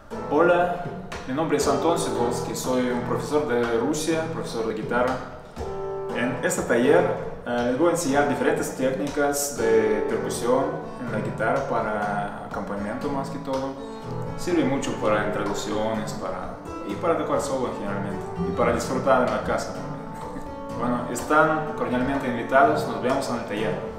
Hola, mi nombre es Anton Sidolsky, soy un profesor de Rusia, profesor de guitarra. En este taller les voy a enseñar diferentes técnicas de percusión en la guitarra para acompañamiento más que todo. Sirve mucho para introducciones y para tocar solo generalmente y para disfrutar en la casa también. Bueno, están cordialmente invitados, nos vemos en el taller.